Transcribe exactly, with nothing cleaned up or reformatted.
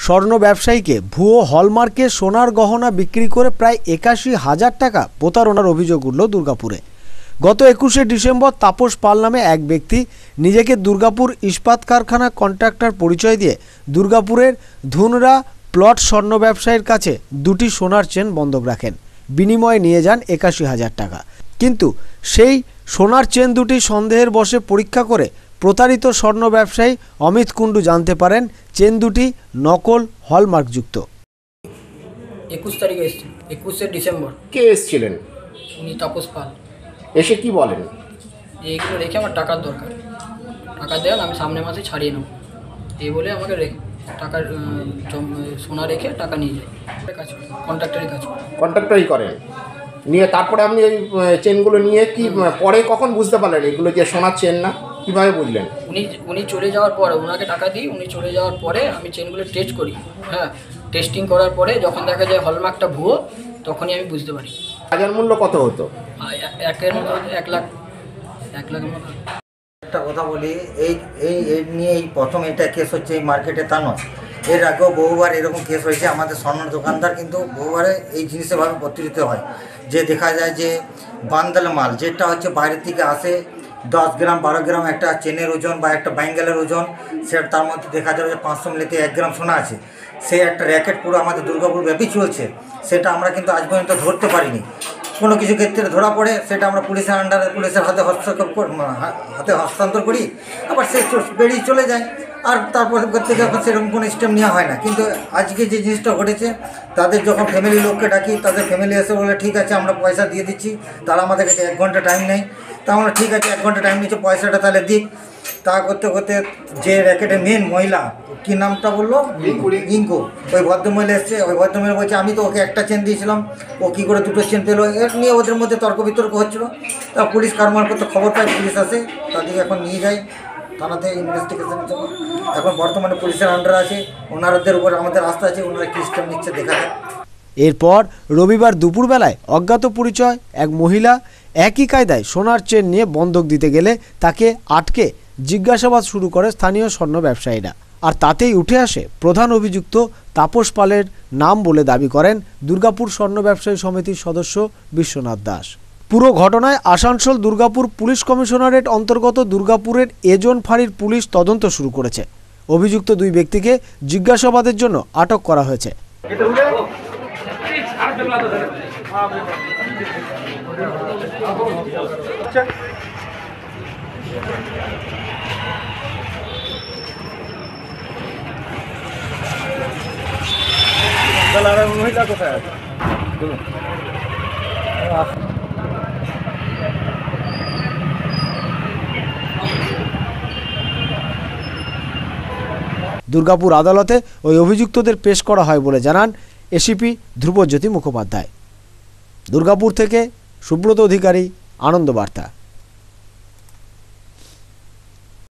স্বর্ণ ব্যবসায়ীকে ভুয়ো হলমার্কে সোনার গহনা বিক্রি করে প্রায় একাশি হাজার টাকা প্রতারণার অভিযোগ উঠল দুর্গাপুরে। গত একুশে ডিসেম্বর তাপস পাল নামে এক ব্যক্তি নিজেকে দুর্গাপুর ইস্পাত কারখানা কন্ট্রাক্টর পরিচয় দিয়ে দুর্গাপুরের ধুনরা প্লট স্বর্ণ ব্যবসায়ীর কাছে দুটি সোনার চেন বন্ধক রাখেন, বিনিময়ে নিয়ে যান একাশি হাজার টাকা। কিন্তু সেই সোনার চেন দুটি সন্দেহের বশে পরীক্ষা করে প্রতারিত স্বর্ণ ব্যবসায়ী অমিত কুণ্ডু জানতে পারেন চেন দুটি নকল হলমার্কযুক্ত। একুশ তারিখে এসেছি, একুশে ডিসেম্বর। কে এসেছিলেন? উনি তাপস পাল। এসে কি বলেন? এইগুলো রেখে আমার টাকার দরকার, টাকা দেন, আমি সামনের মাসে ছাড়িয়ে নেব, এই বলে আমাকে টাকার সোনা রেখে টাকা নিয়ে যায়। কাজ করে কন্ট্রাক্টরি কাজ করে কন্ট্রাক্টরই করেন। নিয়ে তারপরে আপনি এই চেনগুলো নিয়ে কি পরে কখন বুঝতে পারলেন এগুলো যে সোনার চেন না? কীভাবে বুঝলেন? উনি উনি চলে যাওয়ার পরে, ওনাকে টাকা দিই, উনি চলে যাওয়ার পরে আমি চেনগুলো টেস্ট করি। হ্যাঁ, টেস্টিং করার পরে যখন দেখা যায় হলমার্কটা ভুয়ো, তখনই আমি বুঝতে পারি। বাজার মূল্য কত হতো? একের মতো এক লাখ এক লাখের মতো। একটা কথা বলি, এই এই এই নিয়ে এই প্রথম এটা কেস হচ্ছে এই মার্কেটে, তা নয়, এর আগেও বহুবার এরকম কেস হয়েছে। আমাদের স্বর্ণ দোকানদার কিন্তু বহুবারে এই জিনিসেভাবে প্রতারিত হয়, যে দেখা যায় যে বান্দাল মাল যেটা হচ্ছে বাইরের থেকে আসে, দশ গ্রাম বারো গ্রাম একটা চেনের ওজন বা একটা ব্যাঙ্গেলের ওজন, সেটা তার মধ্যে দেখা যাবে যে পাঁচশো মিলিতে এক গ্রাম সোনা আছে। সে একটা র্যাকেট পুরো আমাদের দুর্গাপুর ব্যাপী চলছে, সেটা আমরা কিন্তু আজ পর্যন্ত ধরতে পারিনি। কোনো কিছু ক্ষেত্রে ধরা পড়ে সেটা আমরা পুলিশের আন্ডারে পুলিশের হাতে হস্তক্ষেপ হাতে হস্তান্তর করি, আবার সে বেরিয়ে চলে যায়, আর তারপর থেকে এখন সেরকম কোনো স্টেপ নেওয়া হয় না। কিন্তু আজকে যে জিনিসটা ঘটেছে, তাদের যখন ফ্যামিলি লোককে ডাকি, তাদের ফ্যামিলি এসে বলে ঠিক আছে আমরা পয়সা দিয়ে দিচ্ছি, তারা আমাদের কাছে এক ঘন্টা টাইম নেয়। তা আমরা ঠিক আছে এক ঘন্টা টাইম নিচ্ছে, পয়সাটা তাহলে দিক। তা করতে করতে যে র্যাকেটের মেন মহিলা, কী নামটা বললো, রিঙ্কু, ওই ভদ্রমহিলা এসছে। ওই ভদ্রমহিলা বলছে আমি তো ওকে একটা চেন দিয়েছিলাম, ও কী করে দুটো চেন পেলো, এর নিয়ে ওদের মধ্যে তর্ক বিতর্ক হচ্ছিলো। তা পুলিশ কারমার করতে খবর পায়, পুলিশ আসে, তাদেরকে এখন নিয়ে যায় থানাতে ইনভেস্টিগেশনের জন্য। এখন বর্তমানে পুলিশের আন্ডার আছে, ওনাদের উপর আমাদের আস্থা আছে, ওনারা কী স্টেপ নিচ্ছে দেখা যায়। এরপর রবিবার দুপুরবেলায় অজ্ঞাত পরিচয় এক মহিলা একই কায়দায় সোনার চেন নিয়ে বন্ধক দিতে গেলে তাকে আটকে জিজ্ঞাসাবাদ শুরু করে স্থানীয় স্বর্ণ ব্যবসায়ীরা। আর তাতেই উঠে আসে প্রধান অভিযুক্ত তাপস পালের নাম বলে দাবি করেন দুর্গাপুর স্বর্ণ ব্যবসায়ী সমিতির সদস্য বিশ্বনাথ দাস। পুরো ঘটনায় আসানসোল দুর্গাপুর পুলিশ কমিশনারেট অন্তর্গত দুর্গাপুরের এজন ফাঁড়ির পুলিশ তদন্ত শুরু করেছে। অভিযুক্ত দুই ব্যক্তিকে জিজ্ঞাসাবাদের জন্য আটক করা হয়েছে। মহিলা কোথায় আছে? দুর্গাপুর আদালতে ওই অভিযুক্তদের পেশ করা হয় বলে জানান এসিপি ধ্রুবজ্যোতি মুখোপাধ্যায়। দুর্গাপুর থেকে সুব্রত অধিকারী, আনন্দ বার্তা।